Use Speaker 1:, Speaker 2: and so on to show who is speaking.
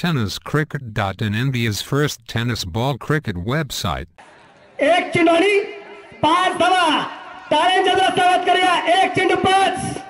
Speaker 1: TennisCricket.in, India's first tennis ball cricket website.
Speaker 2: एक चेंडू 5 धावा, तारे जल्द स्वागत करूया. एक चेंडू 5.